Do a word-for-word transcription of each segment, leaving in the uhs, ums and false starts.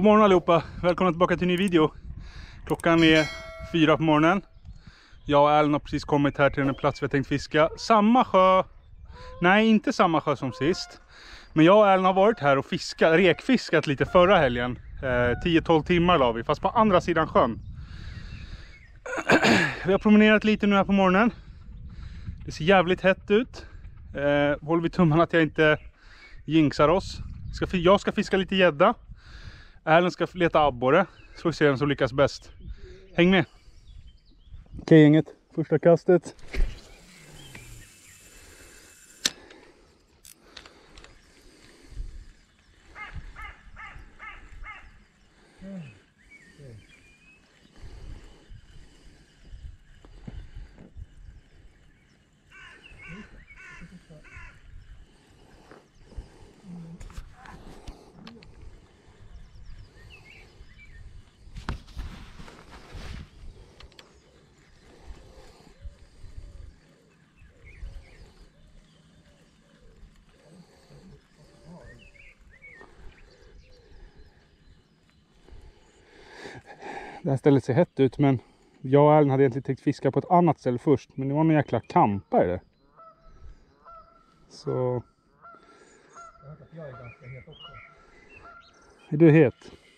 morgon allihopa, välkomna tillbaka till en ny video. Klockan är fyra på morgonen. Jag och Alan har precis kommit här till den plats vi har tänkt fiska. Samma sjö, nej inte samma sjö som sist. Men jag och Alan har varit här och fiskat, rekfiskat lite förra helgen. eh, tio tolv timmar la vi, fast på andra sidan sjön. Vi har promenerat lite nu här på morgonen. Det ser jävligt hett ut. eh, Håller vi tummarna att jag inte jinxar oss. Ska, jag ska fiska lite gädda. Alan ska leta abborre. Så får vi se vem som lyckas bäst. Häng med. Okej gänget, första kastet. Det här stället ser hett ut, men jag och Alan hade egentligen tänkt fiska på ett annat ställe först. Men det var någon jäkla kampa i det. Så... Jag hört att jag är ganska het också. Är du het?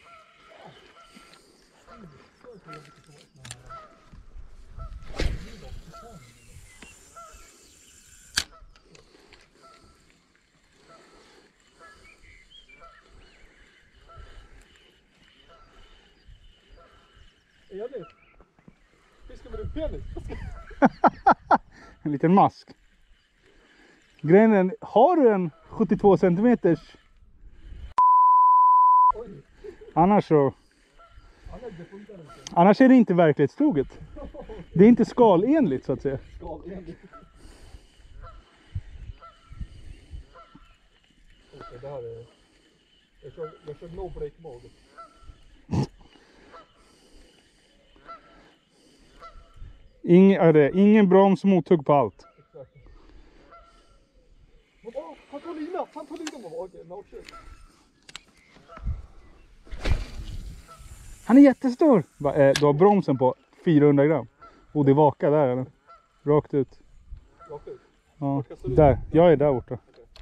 Är jag det? Fiskar med en penis? En liten mask. Grejen är, har du en sjuttiotvå centimeters? Oj. Annars så... Annars, det funkar inte. Annars är det inte verklighetstroget. Det är inte skalenligt så att säga. Skalenligt. Okej, det här är... Jag kör, jag kör no break mode. Ingen, är det, ingen broms, mothugg på allt. Exakt. Åh, han tar lina! Han tar lina! Okej, no shit. Han är jättestor. Va, eh, du har bromsen på fyrahundra gram. Och det vakar där eller? Rakt ut. Rakt ut? Ja, där. Jag är där borta.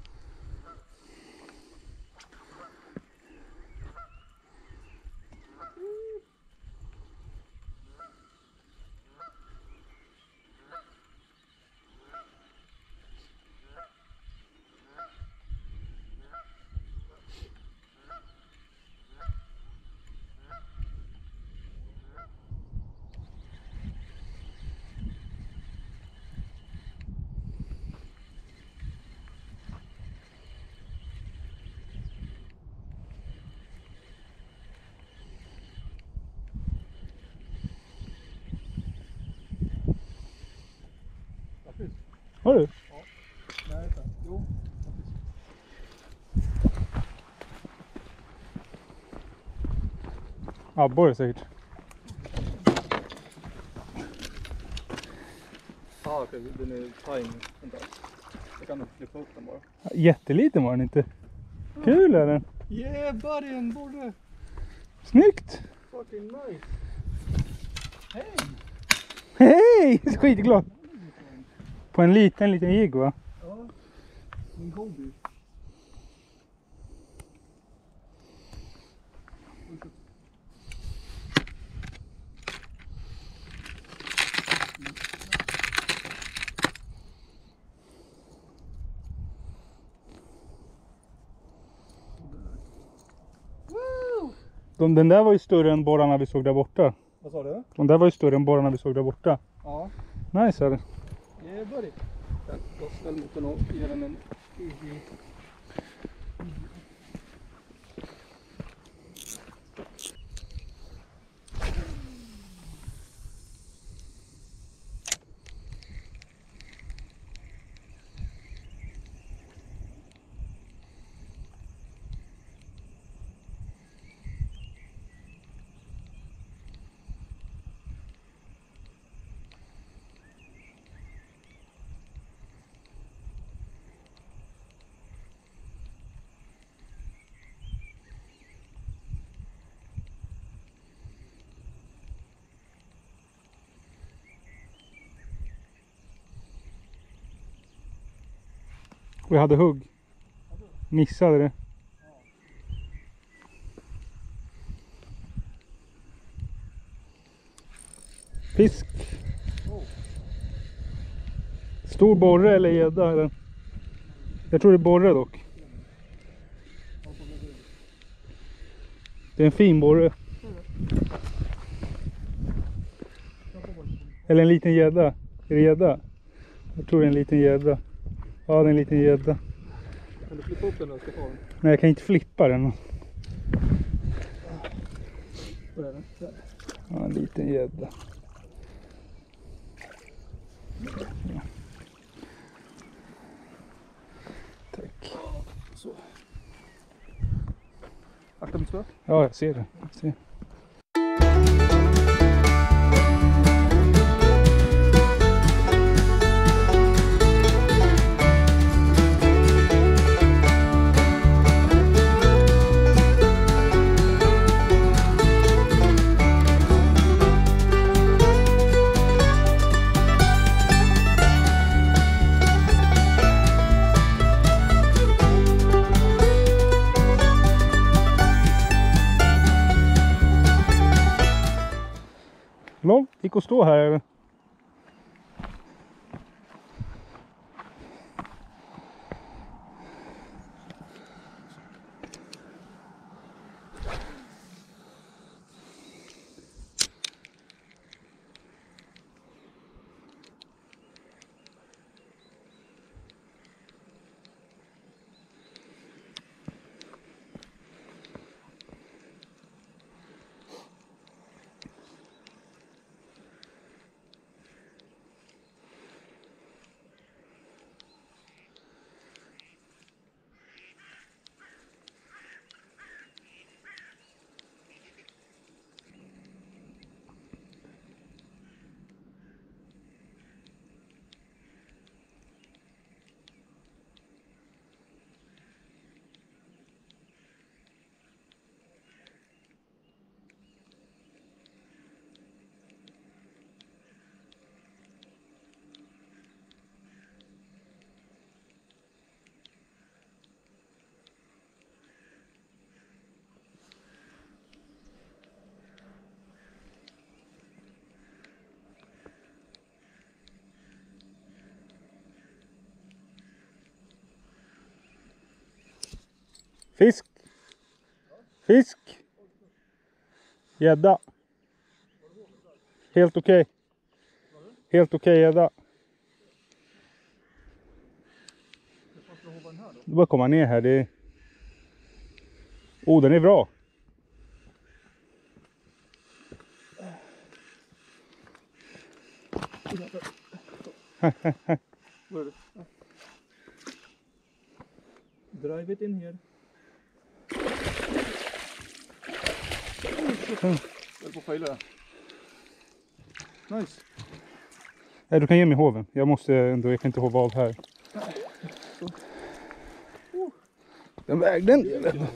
Har du? Ja. Nej, inte. Jo. Abborre säkert. Ah, okej, den är tiny. Vänta. Jag kan nog flippa upp den bara. Jätteliten var den inte. Kul är den. Yeah, buddy, en borde. Snyggt. Fucking nice. Hej! Hej! Skitglad. På en liten, liten jigg va? Ja, min hobby. De, den där var ju större än borrarna vi såg där borta. Vad sa du? De där var ju större än borrarna vi såg där borta. Ja. Nice är det. Yeah, buddy. Jag ska snäll mot den och ge den en easy. Vi hade hugg. Missade det. Fisk. Stor borre eller gädda? Eller? Jag tror det är borre dock. Det är en fin borre. Eller en liten gädda. Är det gädda? Jag tror det är en liten gädda. Ja, det är en liten gädda. Kan du flippa upp den och ska ta den? Nej, jag kan inte flippa den. Var är den? Där. Ja, en liten gädda. Ja. Tack. Så. Akta mitt spö. Ja, jag ser det. Jag ser. Lång, gick och stå här eller? Fisk. Fisk. Gädda. Helt okej. Okay. Helt okej okay, gädda. Du bara komma ner här. Det är... Oh, den är bra. Drive it in here. Mm. Jag är på fejla. Nice. Nej, du kan ge mig hoven. Jag måste ändå, jag kan inte hova av här. Så. Oh. Den vägde en del.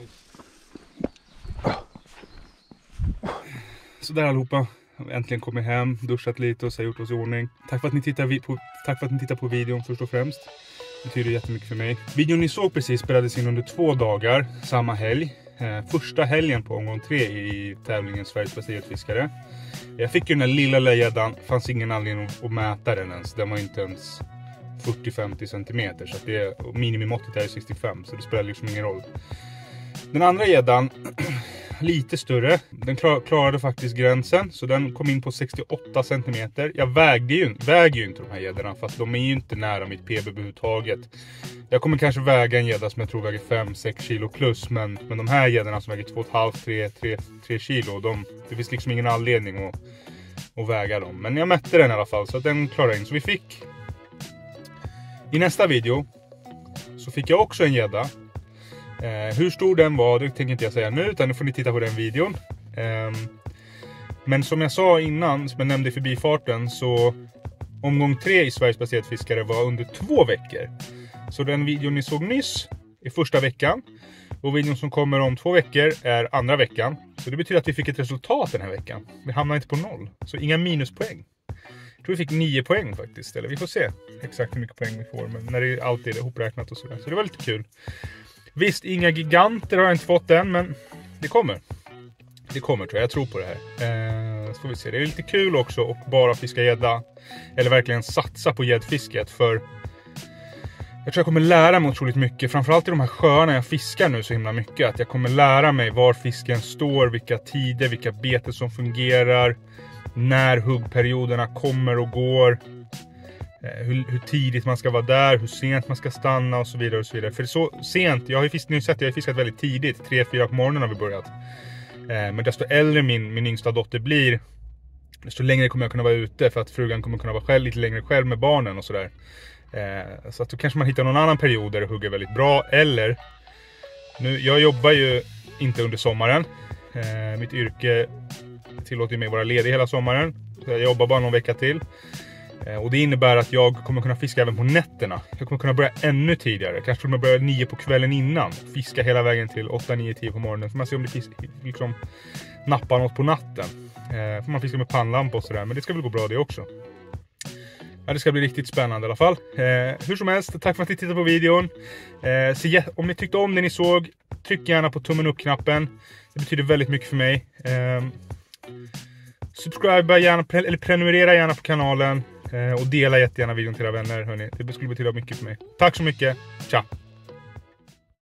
Så där allihopa. Äntligen kommit hem, duschat lite och så gjort oss i ordning. Tack för att ni tittar på, tack för att ni tittar på videon först och främst. Det betyder jättemycket för mig. Videon ni såg precis spelades in under två dagar, samma helg. Eh, första helgen på omgång tre i tävlingen Sveriges bästa gäddfiskare. Jag fick ju den här lilla lägäddan, fanns ingen anledning att mäta den ens. Den var inte ens fyrtio till femtio centimeter, så att det är, minimimåttet är sextiofem, så det spelar liksom ingen roll. Den andra gäddan, lite större, den klar, klarade faktiskt gränsen, så den kom in på sextioåtta centimeter. Jag vägde ju, väger ju inte de här gäddorna, fast de är ju inte nära mitt P B överhuvudtaget. Jag kommer kanske väga en gädda som jag tror väger fem sex kilo plus, men, men de här gäddorna som väger två komma fem till tre kilo, de, det finns liksom ingen anledning att, att väga dem. Men jag mätte den i alla fall, så att den klarade in. Så vi fick, i nästa video, så fick jag också en gädda. Eh, hur stor den var, det tänker inte jag säga nu, utan nu får ni titta på den videon. Eh, men som jag sa innan, som jag nämnde i förbifarten, så omgång tre i Sveriges bästa gäddfiskare var under två veckor. Så den videon ni såg nyss är första veckan, och videon som kommer om två veckor är andra veckan. Så det betyder att vi fick ett resultat den här veckan. Vi hamnar inte på noll, så inga minuspoäng. Jag tror vi fick nio poäng faktiskt. Eller vi får se exakt hur mycket poäng vi får. Men när det är alltid är ihopräknat och sådär. Så det var lite kul. Visst, inga giganter har jag inte fått än. Men det kommer. Det kommer tror jag. Jag tror på det här. Eh, så får vi se. Det är lite kul också. Och bara fiska gädda. Eller verkligen satsa på gäddfisket. För jag tror jag kommer lära mig otroligt mycket. Framförallt i de här sjöarna jag fiskar nu så himla mycket. Att jag kommer lära mig var fisken står. Vilka tider, vilka beter som fungerar. När huggperioderna kommer och går. Eh, hur, hur tidigt man ska vara där. Hur sent man ska stanna och så vidare. Och så vidare. För så sent, jag har ju fiskat, nu sett, jag har fiskat väldigt tidigt. tre fyra på morgonen har vi börjat. Eh, men desto äldre min, min yngsta dotter blir. Desto längre kommer jag kunna vara ute. För att frugan kommer kunna vara själv, lite längre själv med barnen och sådär. Eh, så att då kanske man hittar någon annan period där det hugger väldigt bra. Eller, nu, jag jobbar ju inte under sommaren. Eh, mitt yrke tillåter mig vara ledig hela sommaren. Så jag jobbar bara någon vecka till. Eh, och det innebär att jag kommer kunna fiska även på nätterna. Jag kommer kunna börja ännu tidigare. Kanske kommer börja nio på kvällen innan. Fiska hela vägen till åtta, nio, tio på morgonen. För man ser om det fisk, liksom nappar något på natten. Eh, för man fiskar med pannlampa och sådär. Men det ska väl gå bra det också. Ja, det ska bli riktigt spännande i alla fall. Eh, hur som helst, tack för att ni tittade på videon. Eh, så om ni tyckte om det ni såg, tryck gärna på tummen upp-knappen. Det betyder väldigt mycket för mig. Eh, subscribe gärna, eller prenumerera gärna på kanalen. Eh, och dela jättegärna videon till era vänner. Hörni. Det skulle betyda mycket för mig. Tack så mycket. Ciao!